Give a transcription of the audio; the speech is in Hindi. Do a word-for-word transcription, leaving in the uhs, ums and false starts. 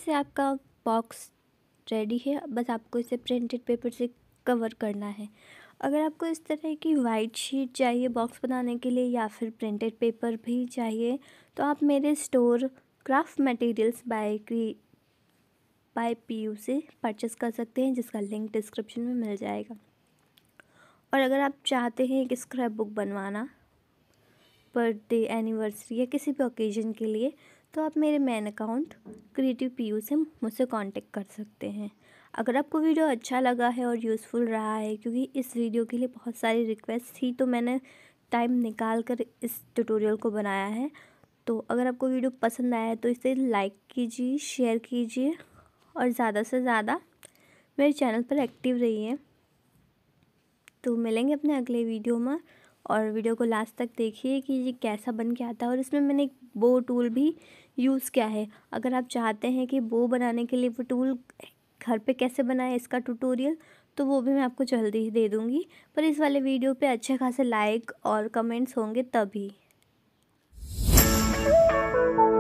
से आपका बॉक्स रेडी है, बस आपको इसे प्रिंटेड पेपर से कवर करना है। अगर आपको इस तरह की वाइट शीट चाहिए बॉक्स बनाने के लिए या फिर प्रिंटेड पेपर भी चाहिए तो आप मेरे स्टोर क्राफ्ट मटेरियल्स बाय क्री बाय पीयू से परचेस कर सकते हैं, जिसका लिंक डिस्क्रिप्शन में मिल जाएगा। और अगर आप चाहते हैं एक स्क्रैप बुक बनवाना बर्थडे, एनिवर्सरी या किसी भी ओकेजन के लिए, तो आप मेरे मेन अकाउंट क्रिएटिव पीयू से मुझसे कांटेक्ट कर सकते हैं। अगर आपको वीडियो अच्छा लगा है और यूज़फुल रहा है, क्योंकि इस वीडियो के लिए बहुत सारी रिक्वेस्ट थी तो मैंने टाइम निकाल कर इस ट्यूटोरियल को बनाया है। तो अगर आपको वीडियो पसंद आया है तो इसे लाइक कीजिए, शेयर कीजिए और ज़्यादा से ज़्यादा मेरे चैनल पर एक्टिव रहिए। तो मिलेंगे अपने अगले वीडियो में, और वीडियो को लास्ट तक देखिए कि ये कैसा बन के आता है। और इसमें मैंने एक बो टूल भी यूज़ किया है। अगर आप चाहते हैं कि बो बनाने के लिए वो टूल घर पे कैसे बनाएं इसका ट्यूटोरियल, तो वो भी मैं आपको जल्दी ही दे दूँगी। पर इस वाले वीडियो पे अच्छे खासे लाइक और कमेंट्स होंगे तभी।